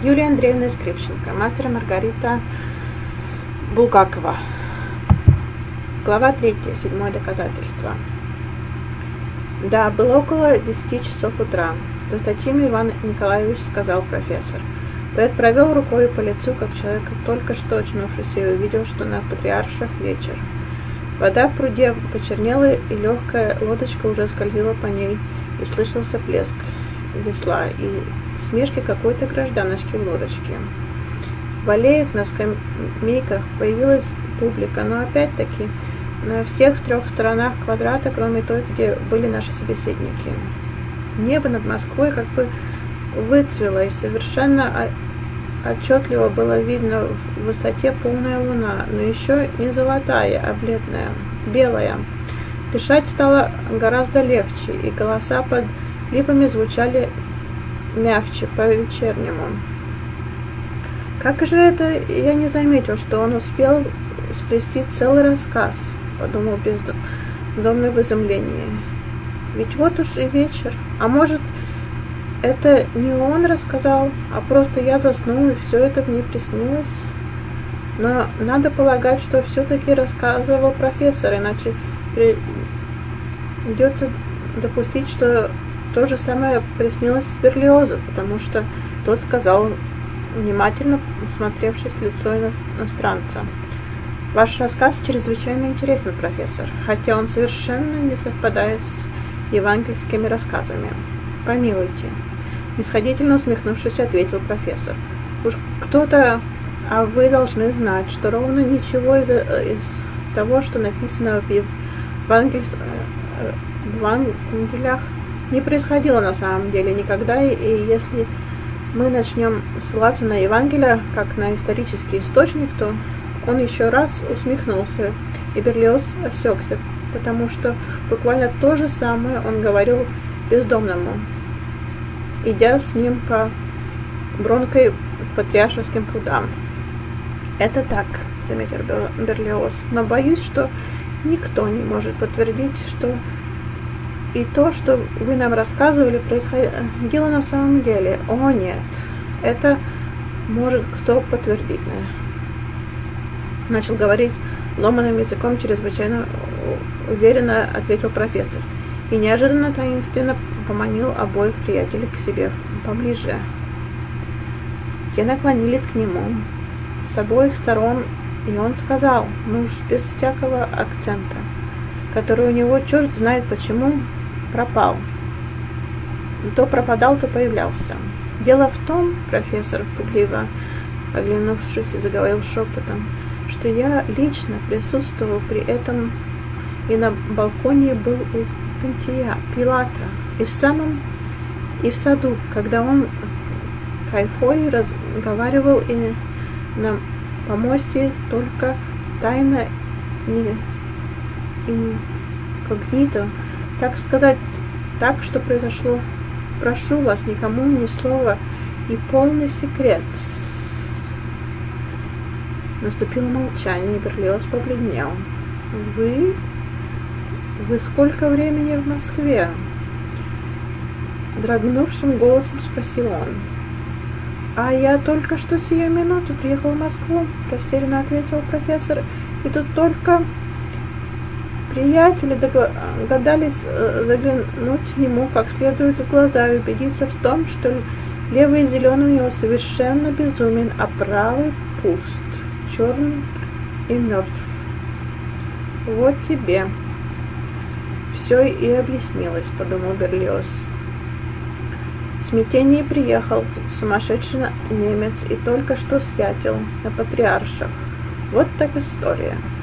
Юлия Андреевна Скрипченко, мастер Маргарита Булгакова. Глава 3. Седьмое доказательство. Да, было около 10 часов утра. Досточтимый Иван Николаевич, сказал профессор. Поэт провел рукой по лицу, как человек, только что очнувшийся, и увидел, что на Патриарших вечер. Вода в пруде почернела, и легкая лодочка уже скользила по ней, и слышался плеск весла и смешки какой-то гражданочки в лодочке. В аллеях на скамейках появилась публика, но опять-таки на всех 3 сторонах квадрата, кроме той, где были наши собеседники. Небо над Москвой как бы выцвело, и совершенно отчетливо было видно в высоте полная луна, но еще не золотая, а бледная, белая. Дышать стало гораздо легче, и голоса под липами звучали мягче, по-вечернему. «Как же это я не заметил, что он успел сплести целый рассказ?» — подумал бездомный в изумлении. «Ведь вот уж и вечер. А может, это не он рассказал, а просто я заснул, и все это мне приснилось? Но надо полагать, что все-таки рассказывал профессор, иначе придется допустить, что то же самое приснилось Берлиозу, потому что тот сказал, внимательно смотревшись в лицо иностранца: «Ваш рассказ чрезвычайно интересен, профессор, хотя он совершенно не совпадает с евангельскими рассказами». «Помилуйте», — нисходительно усмехнувшись, ответил профессор. «Уж кто-то, а вы должны знать, что ровно ничего из того, что написано в Евангелиях, не происходило на самом деле никогда, и если мы начнем ссылаться на Евангелие как на исторический источник, то…» Он еще раз усмехнулся, и Берлиоз осекся, потому что буквально то же самое он говорил бездомному, идя с ним по Бронкой Патриаршим прудам. «Это так», — заметил Берлиоз, «но боюсь, что никто не может подтвердить, что и то, что вы нам рассказывали, происходило на самом деле. О, нет, это может кто подтвердить». Начал говорить ломаным языком, чрезвычайно уверенно ответил профессор, и неожиданно таинственно поманил обоих приятелей к себе поближе. Те наклонились к нему с обоих сторон, и он сказал, ну уж без всякого акцента, который у него черт знает почему пропал. То пропадал, то появлялся. «Дело в том, профессор, пугливо оглянувшись, и заговорил шепотом, что я лично присутствовал при этом и на балконе был у Пилата, и в саду, когда он кайфой разговаривал, и на помосте только тайно инкогнито, так сказать, так, что произошло. Прошу вас, никому ни слова, и полный секрет». Наступило молчание, и Берлиоз побледнел. Вы сколько времени в Москве?» Дрогнувшим голосом спросил он. «А я только что сию минуту приехал в Москву», — растерянно ответил профессор. «И тут только приятели догадались заглянуть ему как следует в глаза и убедиться в том, что левый зеленый у него совершенно безумен, а правый пуст, черн и мертв. Вот тебе все и объяснилось», — подумал Берлиоз. В смятении приехал сумасшедший немец и только что спятил на Патриарших. Вот так история.